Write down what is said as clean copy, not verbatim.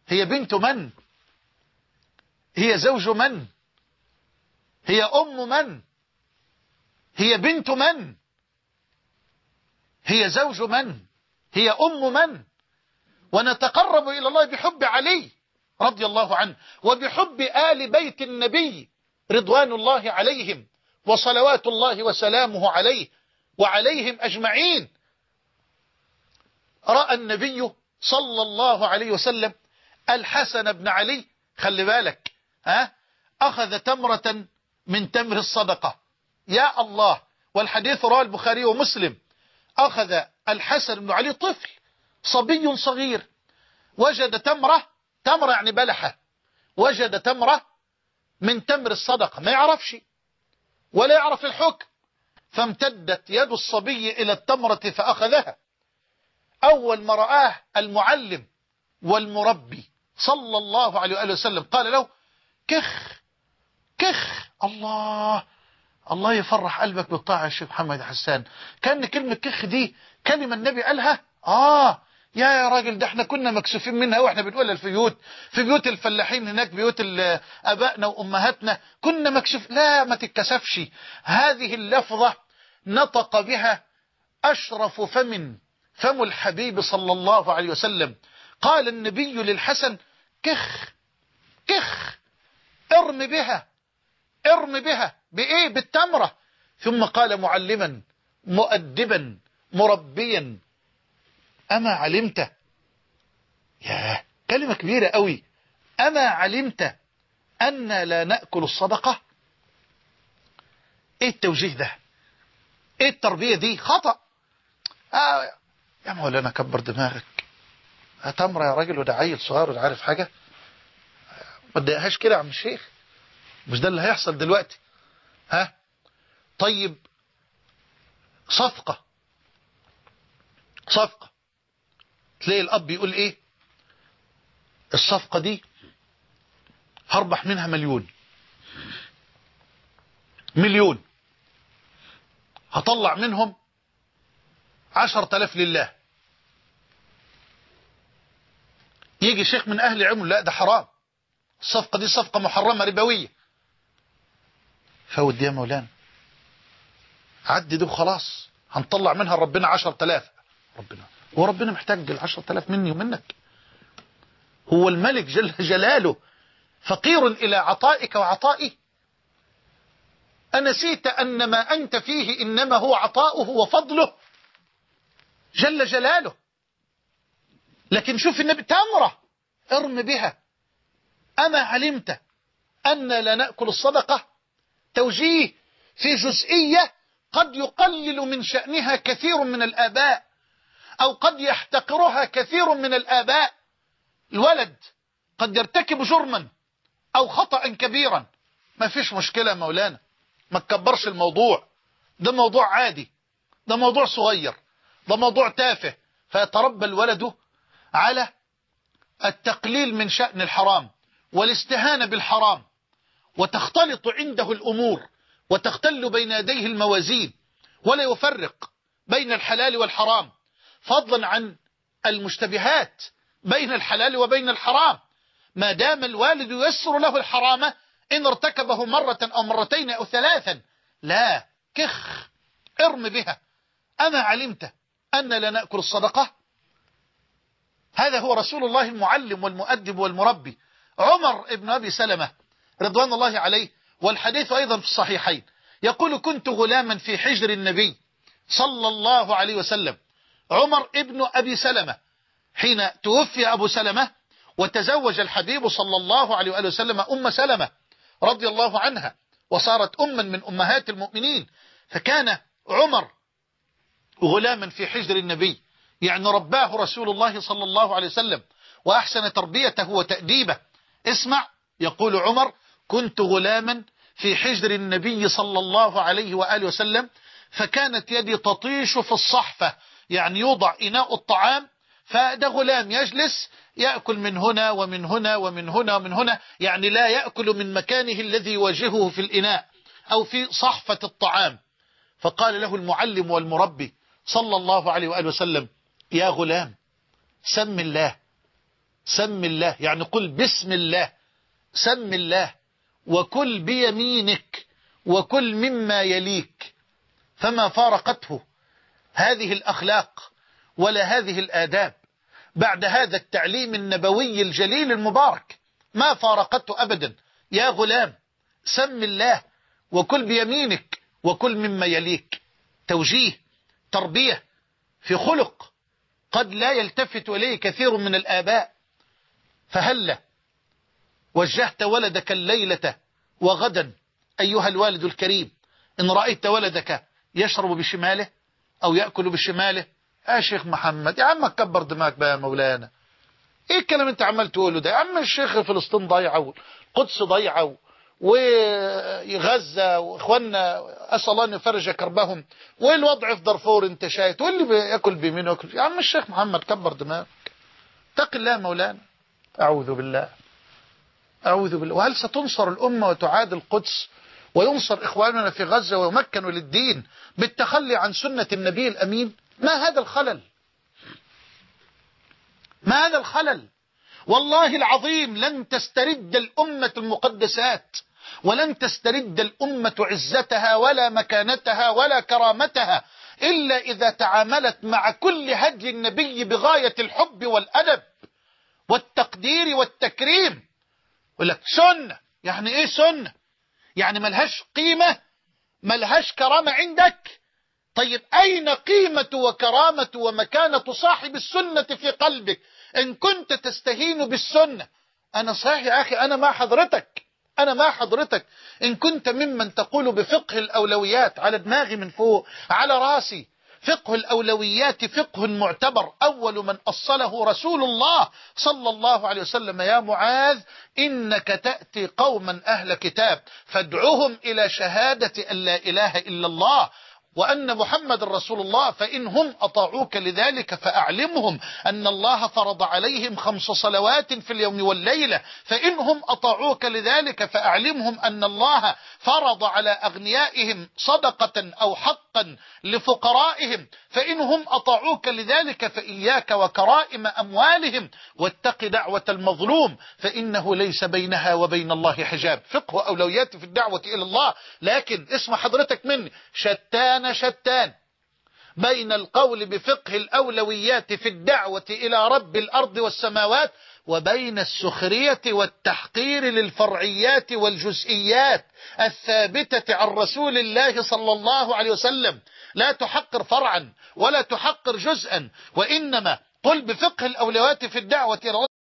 هي بنت من؟ هي زوج من؟ هي أم من؟ هي بنت من؟ هي زوج من؟ هي أم من؟ ونتقرب إلى الله بحب علي رضي الله عنه وبحب آل بيت النبي رضوان الله عليهم وصلوات الله وسلامه عليه وعليهم أجمعين. رأى النبي صلى الله عليه وسلم الحسن بن علي، خلي بالك، أخذ تمرة من تمر الصدقة، يا الله، والحديث رواه البخاري ومسلم. أخذ الحسن بن علي طفل صبي صغير، وجد تمرة يعني بلحة، وجد تمرة من تمر الصدقة، ما يعرفش ولا يعرف الحكم، فامتدت يد الصبي إلى التمرة فأخذها. أول ما رآه المعلم والمربي صلى الله عليه وآله وسلم قال له كخ كخ. الله يفرح قلبك بالطاعة يا شيخ محمد حسان. كان كلمة كخ دي كلمة النبي قالها. يا راجل، ده احنا كنا مكسوفين منها واحنا بنقولها في بيوت الفلاحين هناك، بيوت ابائنا وامهاتنا، كنا مكسوف. لا، ما تتكسفش، هذه اللفظة نطق بها اشرف فم الحبيب صلى الله عليه وسلم. قال النبي للحسن كخ كخ، ارم بها بايه؟ بالتمرة. ثم قال معلما مؤدبا مربيا أما علمت، يا كلمة كبيرة قوي، أما علمت أن لا نأكل الصدقة؟ ايه التوجيه ده؟ ايه التربية دي؟ خطأ. يا مولانا كبر دماغك، تمرة يا راجل، وده عيل صغير وده عارف حاجة، ما تضايقهاش كده يا عم الشيخ، مش ده اللي هيحصل دلوقتي. طيب، صفقة تلاقي الأب يقول ايه؟ الصفقة دي هربح منها مليون، هطلع منهم 10,000 لله. يجي شيخ من أهل العلم، لا ده حرام، الصفقة دي صفقة محرمة ربوية. فود يا مولانا، عدي وخلاص، هنطلع منها ربنا 10,000. ربنا محتاج 10,000 مني ومنك؟ هو الملك جل جلاله فقير إلى عطائك وعطائي؟ أنسيت أن ما أنت فيه إنما هو عطاؤه وفضله جل جلاله؟ لكن شوف النبي، تمرة ارم بها، أما علمت أن لا نأكل الصدقة؟ توجيه في جزئية قد يقلل من شأنها كثير من الآباء، أو قد يحتقرها كثير من الآباء. الولد قد يرتكب جرما أو خطأ كبيرا، ما فيش مشكلة مولانا، ما تكبرش الموضوع، ده موضوع عادي، ده موضوع صغير، ده موضوع تافه. فيتربى الولد على التقليل من شأن الحرام والاستهانة بالحرام، وتختلط عنده الأمور وتختل بين يديه الموازين، ولا يفرق بين الحلال والحرام، فضلا عن المشتبهات بين الحلال وبين الحرام. ما دام الوالد ييسر له الحرام إن ارتكبه مرة أو مرتين أو ثلاثا، لا، كخ، ارم بها. أما علمت أن لا نأكل الصدقة؟ هذا هو رسول الله المعلم والمؤدب والمربي. عمر ابن أبي سلمة رضوان الله عليه، والحديث أيضا في الصحيحين، يقول كنت غلاما في حجر النبي صلى الله عليه وسلم. عمر ابن أبي سلمة حين توفي أبو سلمة وتزوج الحبيب صلى الله عليه وآله وسلم أم سلمة رضي الله عنها، وصارت أما من أمهات المؤمنين. فكان عمر غلاما في حجر النبي، يعني رباه رسول الله صلى الله عليه وسلم وأحسن تربيته وتأديبه. اسمع، يقول عمر كنت غلاما في حجر النبي صلى الله عليه وآله وسلم، فكانت يدي تطيش في الصحفة، يعني يوضع إناء الطعام، فده غلام يجلس يأكل من هنا ومن هنا ومن هنا ومن هنا، يعني لا يأكل من مكانه الذي يواجهه في الإناء أو في صحفة الطعام. فقال له المعلم والمربي صلى الله عليه وآله وسلم يا غلام سم الله، سم الله، يعني قل بسم الله، سم الله، وكل بيمينك، وكل مما يليك. فما فارقته هذه الأخلاق ولا هذه الآداب بعد هذا التعليم النبوي الجليل المبارك، ما فارقته أبدا. يا غلام سم الله وكل بيمينك وكل مما يليك. توجيه، تربية في خلق قد لا يلتفت إليه كثير من الآباء. فهلا وجهت ولدك الليلة وغدا أيها الوالد الكريم، إن رأيت ولدك يشرب بشماله أو يأكل بشماله، يا شيخ محمد يا عم كبر دماغك بقى يا مولانا، ايه الكلام انت عمال تقوله ده يا عم؟ الشيخ فلسطين ضيعه والقدس ضيعه وغزة واخواننا اسال الله ان يفرج كربهم، والوضع في دارفور انت شايف، واللي بياكل بيمينه ياكل. يا عم الشيخ محمد كبر دماغك، اتق الله مولانا. اعوذ بالله، اعوذ بالله. وهل ستنصر الامه وتعاد القدس وينصر اخواننا في غزة ويمكنوا للدين بالتخلي عن سنة النبي الامين؟ ما هذا الخلل؟ ما هذا الخلل؟ والله العظيم لن تسترد الأمة المقدسات، ولن تسترد الأمة عزتها ولا مكانتها ولا كرامتها إلا إذا تعاملت مع كل هدي النبي بغاية الحب والأدب والتقدير والتكريم. يقول لك سنة، يعني إيه سنة؟ يعني ملهاش قيمة، ملهاش كرامة عندك؟ طيب أين قيمة وكرامة ومكانة صاحب السنة في قلبك إن كنت تستهين بالسنة؟ أنا صحيح يا أخي، أنا مع حضرتك، أنا مع حضرتك. إن كنت ممن تقول بفقه الأولويات، على دماغي من فوق على راسي. فقه الأولويات فقه معتبر، أول من أصله رسول الله صلى الله عليه وسلم. يا معاذ إنك تأتي قوما أهل كتاب فادعوهم إلى شهادة أن لا إله إلا الله وأن محمد رسول الله، فإن هم أطاعوك لذلك فأعلمهم أن الله فرض عليهم 5 صلوات في اليوم والليلة، فإن هم أطاعوك لذلك فأعلمهم أن الله فرض على أغنيائهم صدقة أو حقا لفقرائهم، فإن هم أطاعوك لذلك فإياك وكرائم أموالهم، واتق دعوة المظلوم فإنه ليس بينها وبين الله حجاب. فقه أولويات في الدعوة إلى الله. لكن اسمع حضرتك مني، شتان بين القول بفقه الأولويات في الدعوة إلى رب الأرض والسماوات وبين السخرية والتحقير للفرعيات والجزئيات الثابتة عن رسول الله صلى الله عليه وسلم. لا تحقر فرعا ولا تحقر جزءا، وإنما قل بفقه الأولويات في الدعوة إلى